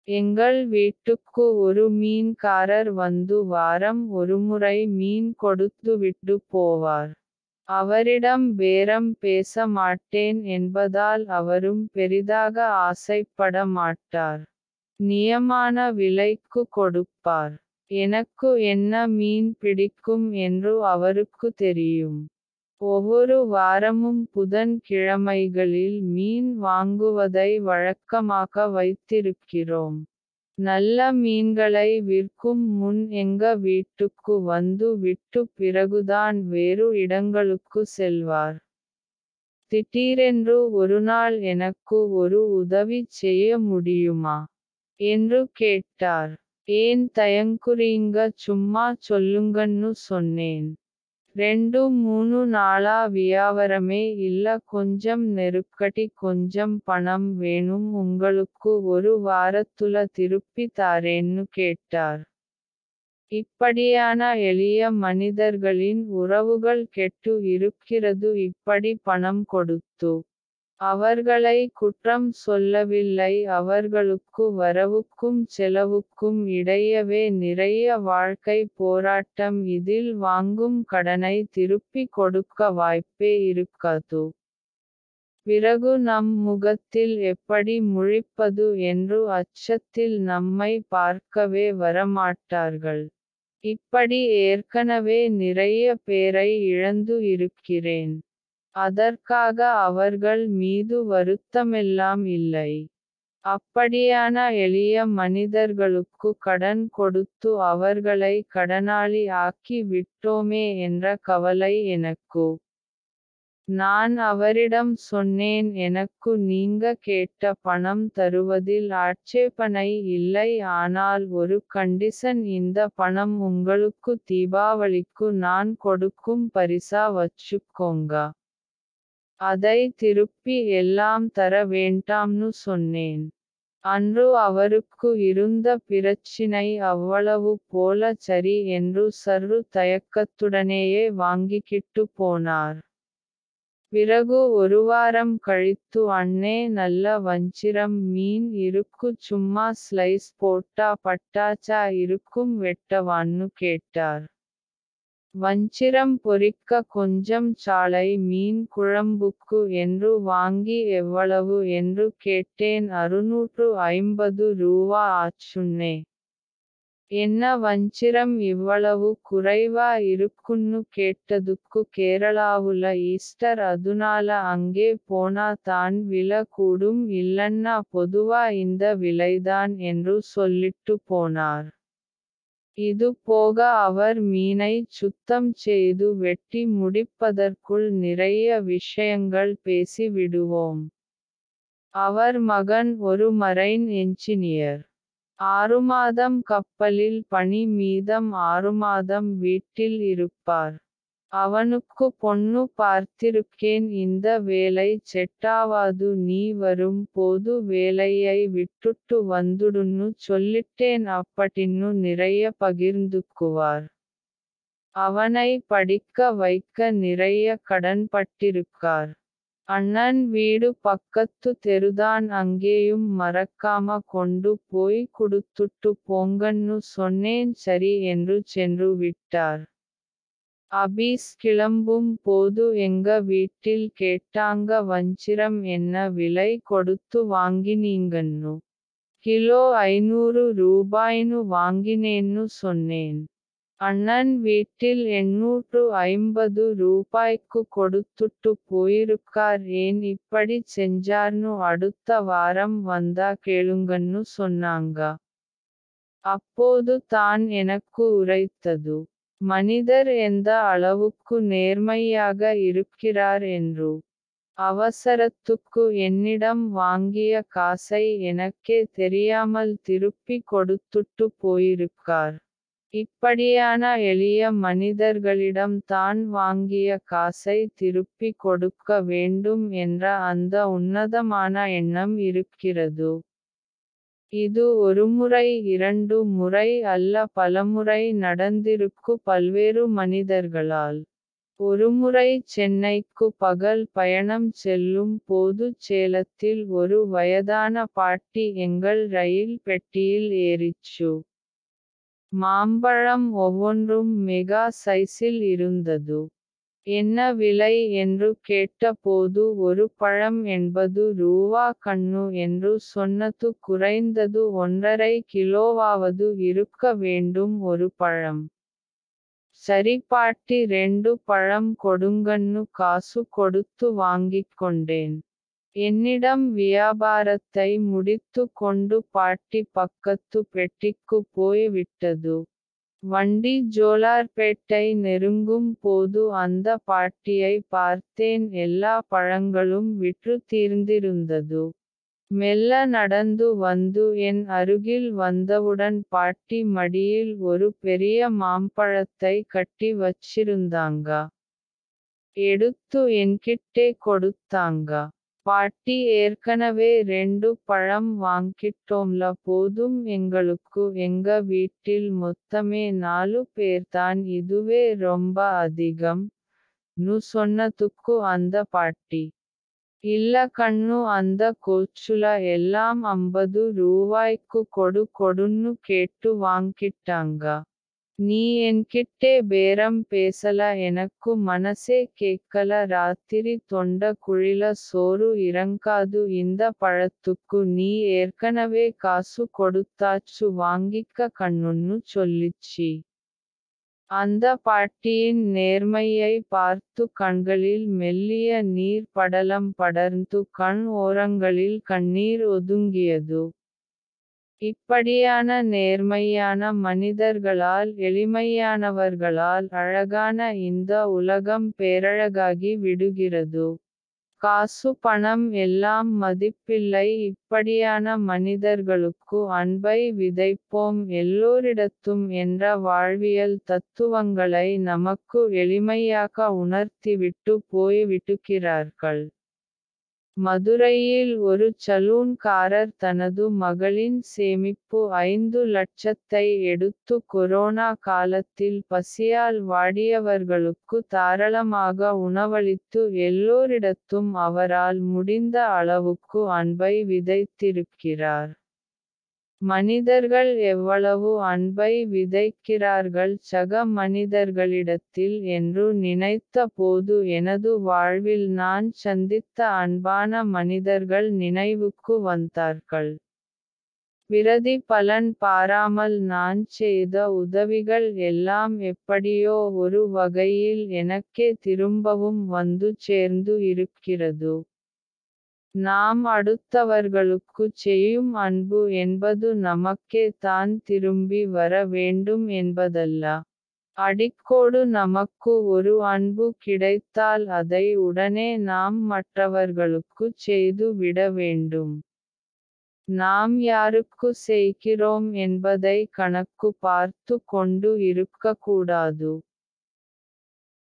எங்கள் வீட்டுக்கு ஒரு மீன்காரர் வந்து வாரம் ஒருமுறை மீன் கொடுத்துவிட்டு போவார். அவரிடம் பேரம் பேச மாட்டேன் என்பதால் அவரும் பெரிதாக ஆசைப்பட மாட்டார். நியமான விலைக்கு கொடுப்பார். எனக்கு என்ன மீன் பிடிக்கும் என்று அவருக்கு தெரியும். ஒவ்வொரு வாரமும் புதன் கிழமைகளில் மீன் வாங்குவதை வழக்கமாக வைத்திருக்கிறோம். நல்ல மீன்களை விற்கும் முன் எங்க வீட்டுக்கு வந்து விட்டு பிறகுதான் வேறு இடங்களுக்கு செல்வார். திடீரென்று ஒருநாள் எனக்கு ஒரு உதவி செய்ய முடியுமா? என்று கேட்டார். ஏன் தயங்குறீங்க, சும்மா சொல்லுங்கன்னு சொன்னேன். 2-3 நாளா வியாபாரமே இல்ல, கொஞ்சம் நெருக்கடி, கொஞ்சம் பணம் வேணும், உங்களுக்கு ஒரு வாரத்துல திருப்பி தாரேன்னு கேட்டார். இப்படியான எளிய மனிதர்களின் உறவுகள் கெட்டு இருக்கிறது. இப்படி பணம் கொடுத்து அவர்களை குற்றம் சொல்லவில்லை. அவர்களுக்கு வரவுக்கும் செலவுக்கும் இடையவே நிறைய வாழ்க்கை போராட்டம். இதில் வாங்கும் கடனை திருப்பி கொடுக்க வாய்ப்பே இருக்காது. பிறகு நம் முகத்தில் எப்படி முழிப்பது என்று அச்சத்தில் நம்மை பார்க்கவே வரமாட்டார்கள். இப்படி ஏற்கனவே நிறைய பேரை இழந்து இருக்கிறேன். அதற்காக அவர்கள் மீது வருத்தமெல்லாம் இல்லை. அப்படியான எளிய மனிதர்களுக்கு கடன் கொடுத்து அவர்களை கடனாளி ஆக்கி விட்டோமே என்ற கவலை எனக்கு. நான் அவரிடம் சொன்னேன், எனக்கு நீங்க கேட்ட பணம் தருவதில் ஆட்சேபனை இல்லை, ஆனால் ஒரு கண்டிஷன், இந்த பணம் உங்களுக்கு தீபாவளிக்கு நான் கொடுக்கும் பரிசா வச்சுக்கோங்க. அதை திருப்பி எல்லாம் தர வேண்டாம்னு சொன்னேன். அன்று அவருக்கு இருந்த பிரச்சினை அவ்வளவு போல. சரி என்று சற்று தயக்கத்துடனேயே வாங்கிக்கிட்டு போனார். பிறகு ஒரு வாரம் கழித்து, அண்ணே, நல்ல வஞ்சிரம் மீன் இருக்கு, சும்மா ஸ்லைஸ் போட்டா பட்டாச்சா இருக்கும், வெட்டவான்னு கேட்டார். வஞ்சிரம் பொரிக்க கொஞ்சம் சாலை மீன் குழம்புக்கு என்று வாங்கி எவ்வளவு என்று கேட்டேன். 650 ரூபா ஆச்சுன்னே. என்ன வஞ்சிரம் இவ்வளவு குறைவா இருக்குன்னு கேட்டதுக்கு, கேரளாவுல ஈஸ்டர், அதுனால அங்கே போனா தான் விலை கூடும், இல்லன்னா பொதுவா இந்த விலைதான் என்று சொல்லிட்டு போனார். இது போக அவர் மீனை சுத்தம் செய்து வெட்டி முடிப்பதற்குள் நிறைய விஷயங்கள் பேசி விடுவோம். அவர் மகன் ஒரு மரைன் என்ஜினியர். 6 மாதம் கப்பலில் பணி, மீதம் 6 மாதம் வீட்டில் இருப்பார். அவனுக்கு பொண்ணு பார்த்திருக்கேன், இந்த வேலை செட்டாவாது, நீ வரும் போது வேலையை விட்டுட்டு வந்துடுன்னு சொல்லிட்டேன் அப்படின்னு நிறைய பகிர்ந்துக்குவார். அவனை படிக்க வைக்க நிறைய கடன்பட்டிருக்கார். அண்ணன் வீடு பக்கத்து தெருதான், அங்கேயும் மறக்காம கொண்டு போய் குடுத்துட்டு போங்கன்னு சொன்னேன். சரி என்று சென்று விட்டார். ஆபீஸ் கிளம்பும் போது எங்க வீட்டில் கேட்டாங்க, வஞ்சிரம் என்ன விலை கொடுத்து வாங்கினீங்கன்னு. கிலோ 500 ரூபாய்னு வாங்கினேன்னு சொன்னேன். அண்ணன் வீட்டில் 850 ரூபாய்க்கு கொடுத்துட்டு போயிருக்கார். ஏன் இப்படி செஞ்சார்னு அடுத்த வாரம் வந்தா கேளுங்கன்னு சொன்னாங்க. அப்போது தான் எனக்கு உரைத்தது, மனிதர் எந்த அளவுக்கு நேர்மையாக இருக்கிறார் என்று. அவசரத்துக்கு என்னிடம் வாங்கிய காசை எனக்கே தெரியாமல் திருப்பி கொடுத்துட்டு போயிருக்கார். இப்படியான எளிய மனிதர்களிடம் தான் வாங்கிய காசை திருப்பி கொடுக்க வேண்டும் என்ற அந்த உன்னதமான எண்ணம் இருக்கிறது. இது ஒருமுறை 2 முறை அல்ல, பலமுறை நடந்திருக்கு, பல்வேறு மனிதர்களால். ஒருமுறை சென்னைக்கு பகல் பயணம் செல்லும் போது சேலத்தில் ஒரு வயதான பாட்டி எங்கள் ரயில் பெட்டியில் ஏறிச்சு. மாம்பழம் ஒவ்வொன்றும் மெகா சைஸில் இருந்தது. என்ன விலை என்று கேட்டபோது ஒரு பழம் 80 ரூவா கண்ணு என்று சொன்னது. குறைந்தது 1½ கிலோவாவது இருக்க வேண்டும் ஒரு பழம். சரி பாட்டி 2 பழம் கொடுங்கன்னு காசு கொடுத்து வாங்கிக் கொண்டேன். என்னிடம் வியாபாரத்தை முடித்து கொண்டு பாட்டி பக்கத்து பெட்டிக்கு போய் விட்டது. வண்டி ஜோலார்பேட்டை நெருங்கும் போது அந்த பாட்டியை பார்த்தேன். எல்லா பழங்களும் விற்று தீர்ந்திருந்தது. மெல்ல நடந்து வந்து என் அருகில் வந்தவுடன் பாட்டி மடியில் ஒரு பெரிய மாம்பழத்தை கட்டி வச்சிருந்தாங்க. எடுத்து என்கிட்டே கொடுத்தாங்க. பாட்டி ஏற்கனவே 2 பழம் வாங்கிட்டோம்ல போதும் எங்களுக்கு, எங்க வீட்டில் மொத்தமே 4 பேர்தான், இதுவே ரொம்ப அதிகம் னு சொன்னதுக்கு அந்த பாட்டி, இல்ல கண்ணு அந்த கோச்சுல எல்லாம் 50 ரூவாய்க்கு கொடுன்னு கேட்டு வாங்கிட்டாங்க. நீ என்கிட்டே பேரம் பேசல, எனக்கு மனசே கேக்கல, ராத்திரி தொண்ட குழில சோறு இறங்காது, இந்த பழத்துக்கு நீ ஏற்கனவே காசு கொடுத்தாச்சு வாங்கிக்க கண்ணுன்னு சொல்லிச்சி. அந்த பாட்டியின் நேர்மையை பார்த்து கண்களில் மெல்லிய நீர் படலம் படர்ந்து கண் ஓரங்களில் கண்ணீர் ஒதுங்கியது. இப்படியான நேர்மையான மனிதர்களால், எளிமையானவர்களால் அழகான இந்த உலகம் பேரழகாகி விடுகிறது. காசு பணம் எல்லாம் மதிப்பில்லை. இப்படியான மனிதர்களுக்கு அன்பை விதைப்போம் எல்லோரிடத்தும் என்ற வாழ்வியல் தத்துவங்களை நமக்கு எளிமையாக உணர்த்திவிட்டு போய்விடுகிறார்கள். மதுரையில் ஒரு சலூன் காரர் தனது மகளின் சேமிப்பு 5 லட்சத்தை எடுத்து கொரோனா காலத்தில் பசியால் வாடியவர்களுக்கு தாராளமாக உணவளித்து எல்லோரிடத்தும் அவரால் முடிந்த அளவுக்கு அன்பை விதைத்திருக்கிறார். மனிதர்கள் எவ்வளவு அன்பை விதைக்கிறார்கள் சக மனிதர்களிடத்தில் என்று நினைத்த போது எனது வாழ்வில் நான் சந்தித்த அன்பான மனிதர்கள் நினைவுக்கு வந்தார்கள். பிரதி பலன் பாராமல் நான் செய்த உதவிகள் எல்லாம் எப்படியோ ஒரு வகையில் எனக்கே திரும்பவும் வந்து சேர்ந்து இருக்கிறது. நாம் அடுத்தவர்களுக்குச் செய்யும் அன்பு என்பது நமக்கே தான் திரும்பி வர வேண்டும் என்பதல்ல. அடிக்கோடு நமக்கு ஒரு அன்பு கிடைத்தால் அதை உடனே நாம் மற்றவர்களுக்குச் செய்து விட வேண்டும். நாம் யாருக்கு செய்கிறோம் என்பதை கணக்கு பார்த்து கொண்டு இருக்கக்கூடாது.